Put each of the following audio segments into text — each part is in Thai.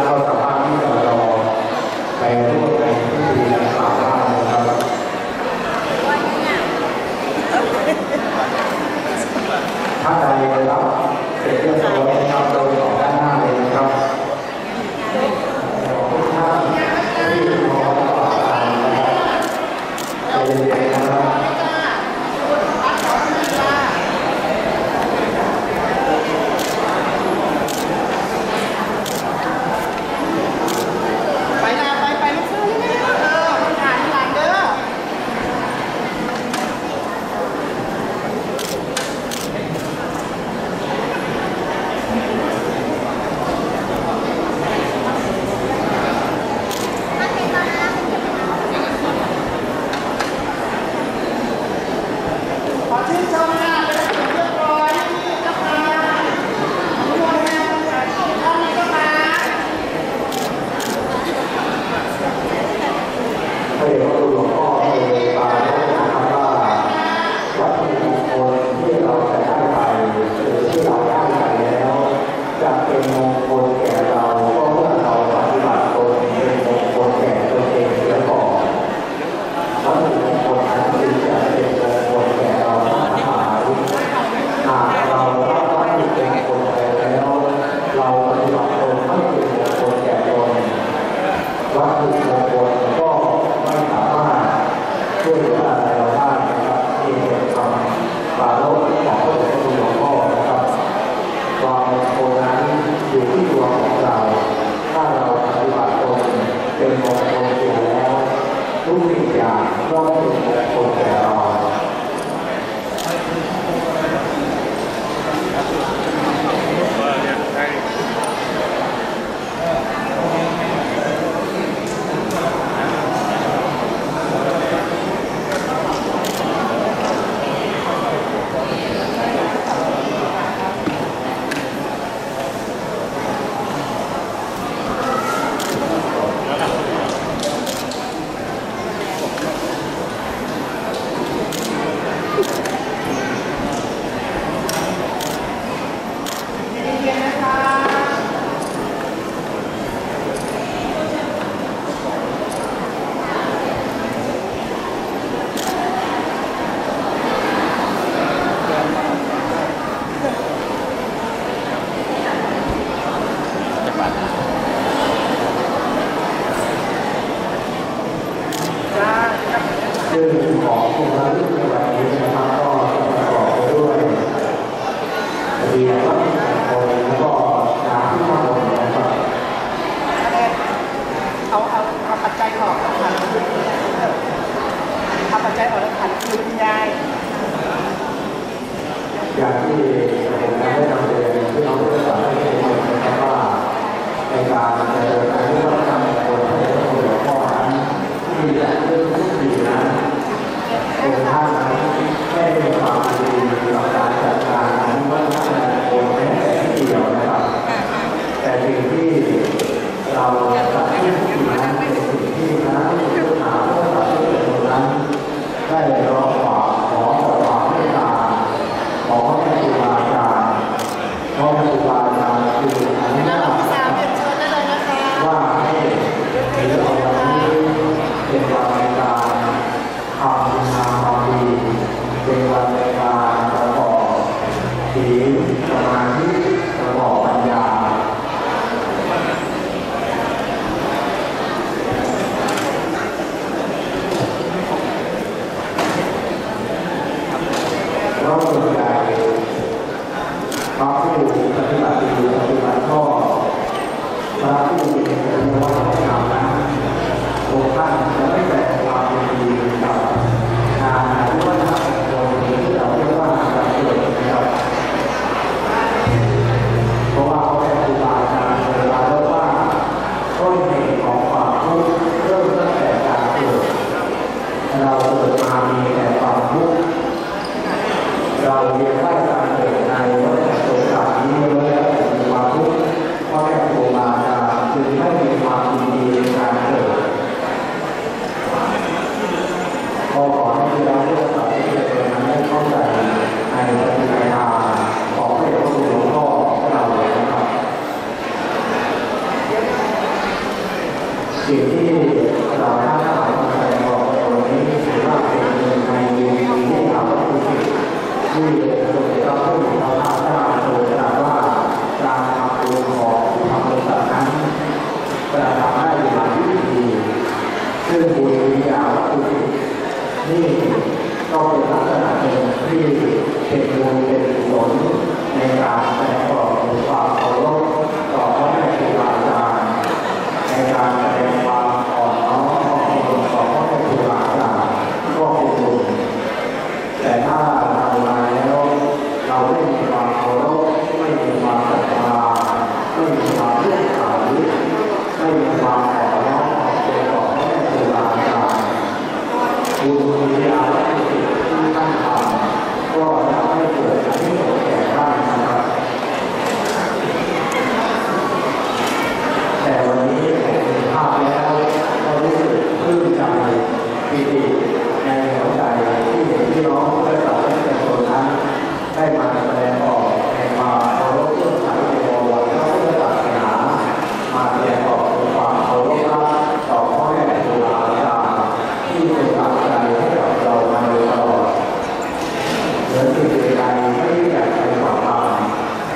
ก็สามารถที่จะรอไปร่วมในพิธีดังกล่าวได้นะครับถ้าใดรับเสร็จเรียบร้อยนะครับโดยต่อด้านหน้าเลยนะครับทุกท่านที่พร้อมต่อการนะครับใจเย็นๆนะครับข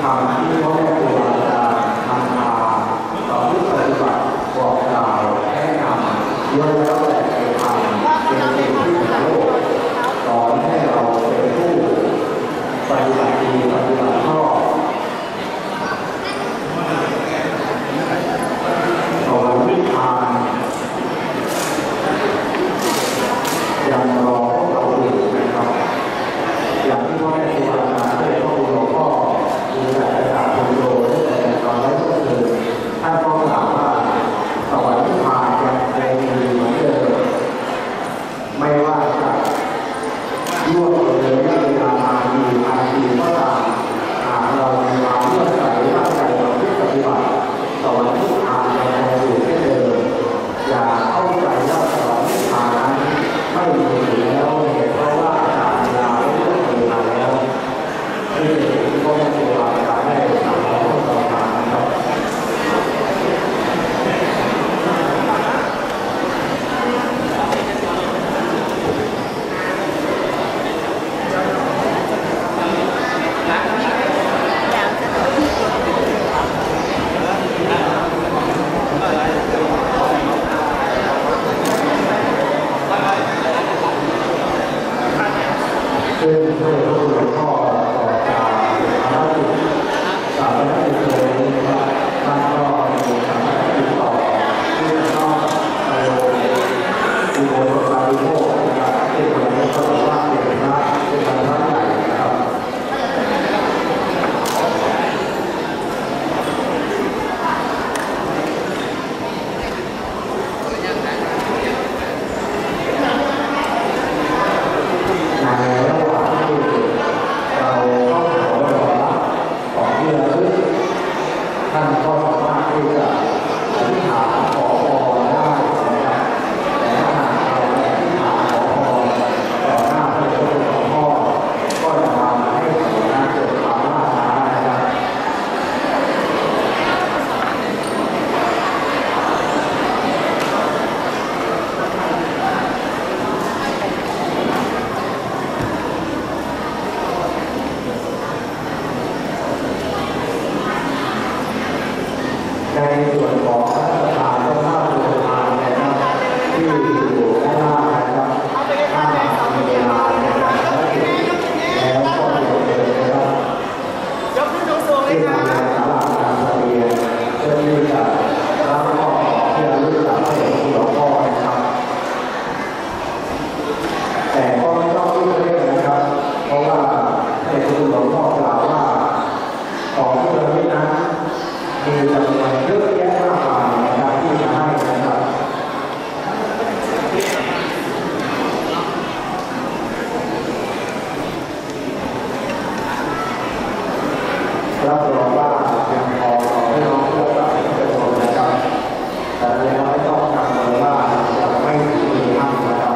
ำที่พ่อแม่ครูบาอาจารย์นำพาต่อผู้ปฏิบัติบอกกล่าวแนะนำล้วนแล้วแต่เป็นธรรมเป็นสิ่งที่เป็นโลกสอนให้เราเป็นผู้ปฏิบัติดีปฏิบัติชอบสอนวิชายังรอพวกเราอยู่นะครับอย่างที่พ่อแม่ครูบาอาจารย์ได้ข้อมูลหลวงพ่อดูแลประชาชนโดยแต่ตอนแรกก็คือท่านก็กล่าวว่าสวรรค์นิพพานยังคงมีเหมือนเดิมไม่ว่าจะล่วงเลยระยะเวลามากี่พันปีก็ตามหากเรามีความเลื่อมใสตั้งใจประพฤติปฏิบัติสวรรค์นิพพานยังคงอยู่เช่นเดิมอย่าเข้าใจว่าสวรรค์นิพพานนั้นไม่มีอยู่แล้วเหตุเพราะว่าการเวลาได้ล่วงเลยมาแล้วนี่เป็นสิ่งที่พ่อแม่ครูบาอาจารย์ได้นำมาพูดต่อมานะครับซึ่งเมื่อหลวงพ่อต่อจากภารกิจสามภารกิจตัวนี้นะครับท่านก็มีภารกิจต่อที่จะต้องไปอุโบสถบริโภคนะครับที่ตรงนี้ก็ถือว่าเป็นพระเป็นพระใหญ่นะครับในระหว่างที่เราเข้าแถวรอรับของที่ระลึกท่านก็สามารถที่จะอธิษฐานขอพรได้นะครับแต่ถ้าหากเราอธิษฐานขอพรต่อหน้าพระเจ้าหลวงพ่อก็จะทำให้การเกิดความล่าช้านะครับในส่วนของพระประธานเจ้าภาพโรงทานนะครับที่อยู่ด้านล่างนะครับถ้ามีเวลาในการทำกิจแล้วก็เดี๋ยวเดินนะครับที่ทำงานสาราการประเรียนเพื่อที่จะรับมอบที่ระลึกจากพระเดชคุณหลวงพ่อนะครับแต่ก็ไม่ต้องรีบเร่งนะครับเพราะว่าพระเดชคุณหลวงพ่อกล่าวว่าของที่ระลึกนั้นมีจำนวนเยอะแยะมากมายนะครับที่จะให้นะครับรับรองว่ายังพอต่อให้น้องเพื่อนรับประโยชน์นะครับแต่แล้วไม่ต้องกังวลว่าจะไม่มีท่านนะครับ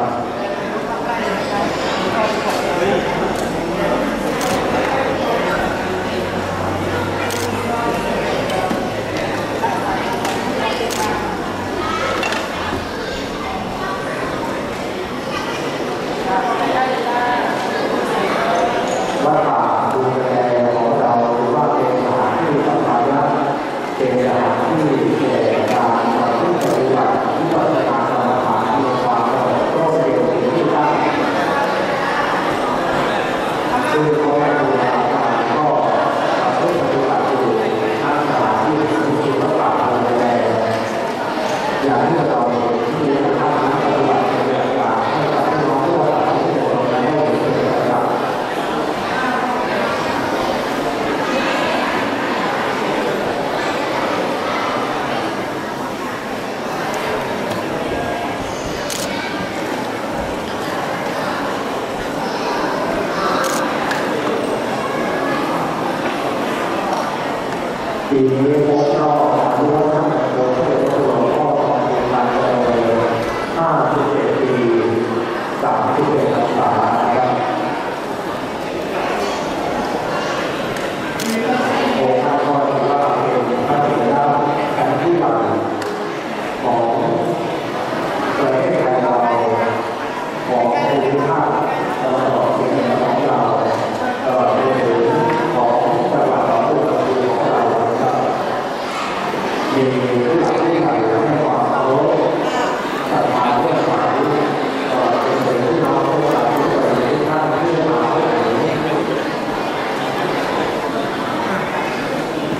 วัดป่าดูแลของเราถือว่าเป็นสถานที่สำคัญและเป็นสถานที่แก่การประพฤติปฏิบัติที่วัดป่ากรรมฐานมีความสงบร่มเย็นเป็นที่ตั้งซึ่งพ่อแม่ครูบาอาจารย์ก็ประพฤติปฏิบัติอยู่ทั้งสถานที่ที่วัดป่าดูแลอย่างที่เราเห็นที่ท่านปฏิบัติเป็นแบบอย่างให้กับพี่น้องทั่วไปทุกคนได้เห็นเป็นประจำปีนี้พวกเราอายุตั้งแต่โตเป็นหลวงพ่อของเรียนมาเลย57 ปี31 พรรษาครับโอ้ท่านก็ถือว่าเป็นพระเถระแห่งที่หลังของประเทศไทยเราของภูมิภาคตะวันออกเฉียงเหนือของเราตลอดจนถึงของจังหวัดหนองบัวลำพู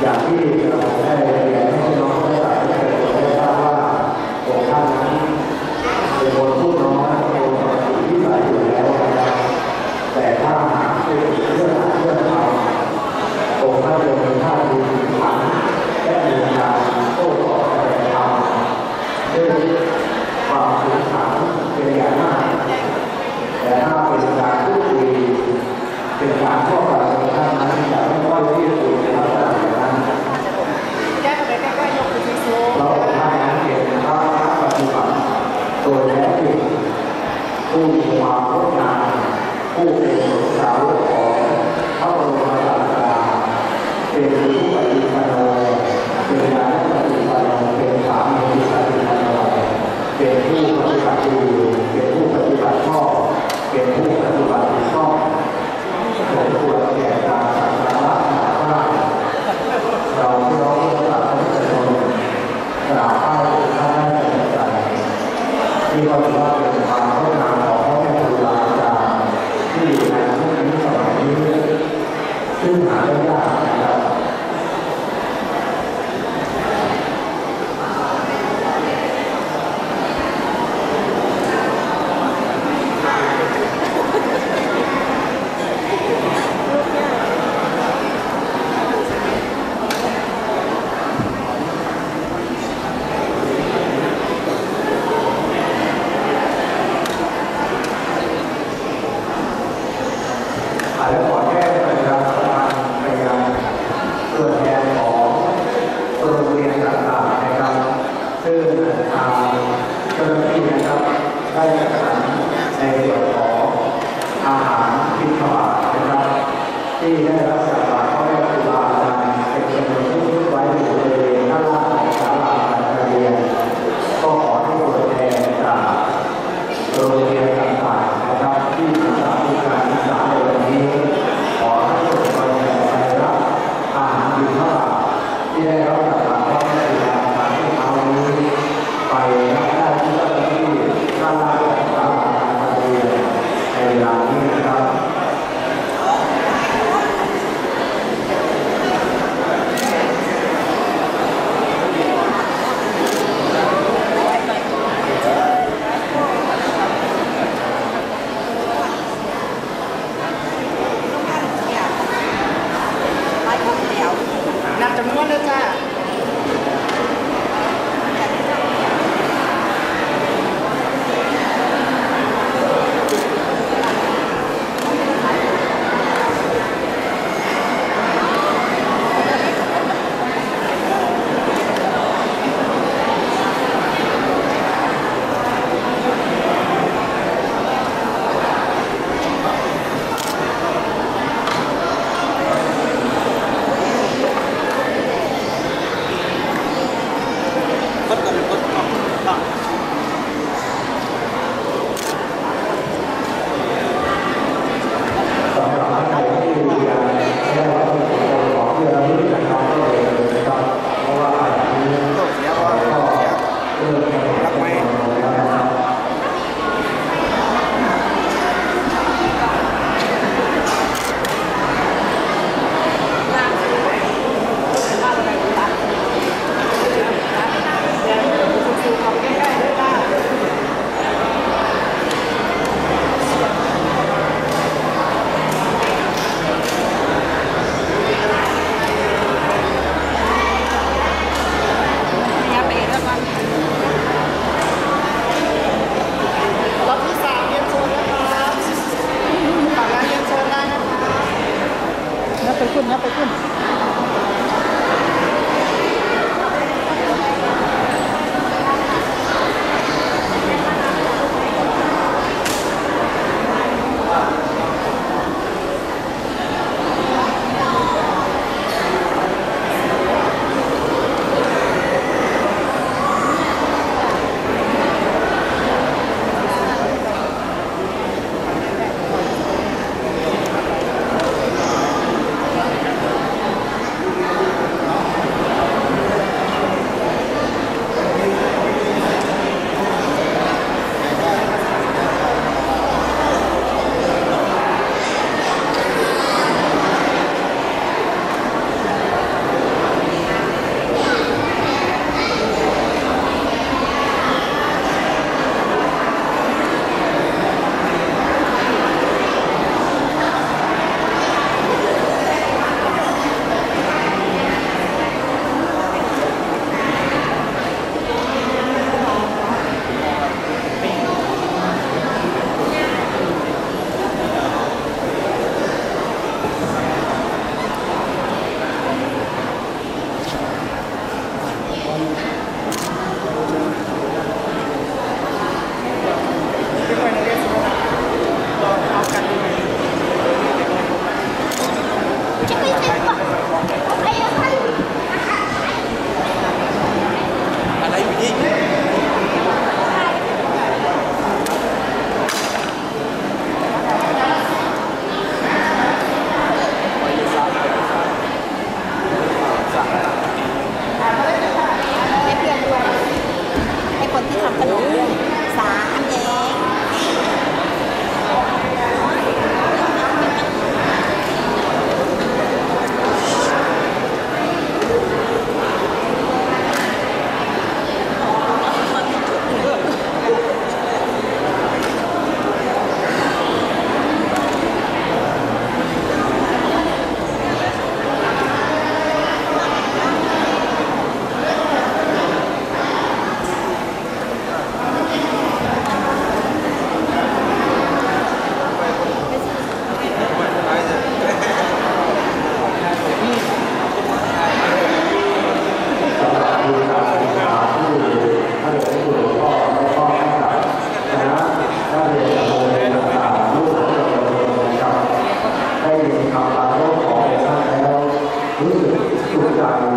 อย่างที่เราได้เรียนให้พี่น้องได้ทราบได้ทราบว่าองค์ท่านนั้นเป็นคนพูดน้อยเป็นคนปกติที่ใส่อยู่แล้วนะครับแต่ถ้าหากเป็นเรื่องทำองค์ท่านจะมีท่าทีขันและมีการโต้ตอบแสดงธรรมด้วยความขึงขังเป็นอย่างมากแต่ถ้าเป็นการพูดคุยเป็นการทั่วไปของท่านนั้นจะไม่ค่อยที่คุยในลักษณะอย่างนั้นเราท่านนั้นเห็นพระปฏิบัติโดยแท้จริงผู้มีความงดงามผู้เป็นสาวกของพระบรมศาสดาเป็นผู้ปฏิบัติเป็นญาติปฏิบัติเป็นสามีปฏิบัติเป็นผู้ปฏิบัติดีเป็นผู้ปฏิบัติชอบเป็นผู้ปฏิบัติชอบเป็นผู้แก่การสักการะว่าเราที่เราเมื่อเราจะชนกราบไหว้ท่านได้เป็นใจที่เราถือว่าเป็นความงดงามของพ่อแม่ครูบาอาจารย์ที่ในยุคนี้สมัยนี้ซึ่งหาได้ยากนะครับและขอแจ้งประชาสัมพันธ์ไปยังตัวแทนของโรงเรียนต่างๆนะครับซึ่งทางเจ้าหน้าที่นะครับได้จัดสรรในส่วนของอาหารบิณฑบาตนะครับที่ได้รับจากพ่อแม่ครูบาอาจารย์เป็นจำนวนที่ไว้อยู่บริเวณด้านล่างของศาลาการเรียนก็ขอให้ตัวแทนจากโรงเรียนต่างๆนะครับที่ศึกษาดูการศึกษาในวันนี้ขอให้ส่งตัวแทนไปรับอาหารบิณฑบาตที่ได้รับจากพ่อแม่ครูบาอาจารย์ที่เอานี้ไปรับได้ที่เจ้าหน้าที่ด้านล่างของศาลาการเรียนในเวลานี้นะครับนับจำนวนเลยจ้า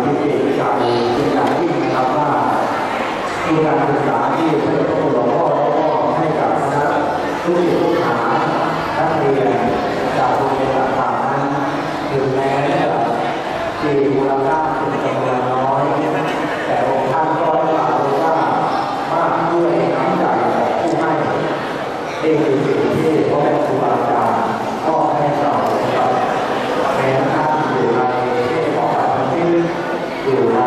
พิเศษใจเป็นอย่างยิ่งนะครับว่ามีการศึกษาที่พระพุทธหลวงพ่อให้กับคณะลูกศิษย์ลูกหานักเรียนจากโรงเรียนต่างๆนั้นถึงแม้จะมีมูลค่าเป็นจำนวนน้อยแต่องค์ท่านก็ได้กล่าวว่ามากด้วยน้ำใจของผู้ให้นี่คือสิ่งที่พ่อแม่ครูบาอาจารย์ก็ให้เราครับแม้ท่านอยู่ในของปฏิบัติอยู่ใน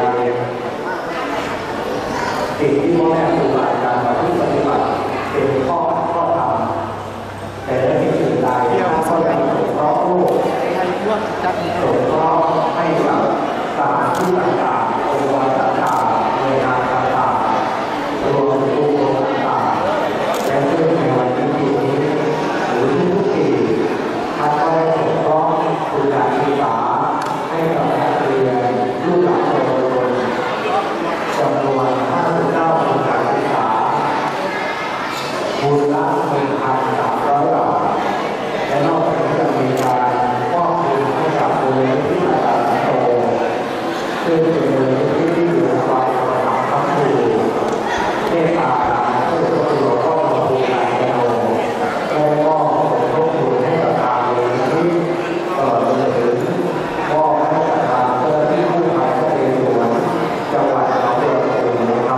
สิ่งที่พ่อแม่ครูบาอาจารย์ปฏิบัติเป็นข้อธรรมแต่ในที่สุดใดท่านก็ยังสงเคราะห์ลูกสงเคราะห์ให้กับสถานที่ต่างๆองค์กรต่างๆหน่วยงานต่างๆรวมถึงองค์กรต่างๆและซึ่งในวันนี้หรือทุกปีท่านก็ได้สงเคราะห์ทุนการศึกษาให้กับนักเรียนลูกหลานเยาวชนจำนวน59ทุนการศึกษามูลค่า 1,300 บาทและนอกจากนี้ยังมีการมอบทุนให้กับมูลนิธิอาจารย์โตซึ่งเป็นมูลนิธิที่อยู่ในวัยประถมคำภูเทศบาลเพื่อช่วยเหลือครอบครัวผู้ยากไร้และก็สมทบทุนให้กับทางมูลนิธิตลอดจนถึงมอบให้กับทางเจ้าหน้าที่กู้ภัยนเรศวรจังหวัดหนองบัวลำพูนะครับ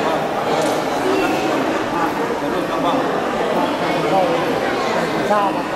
ทราบ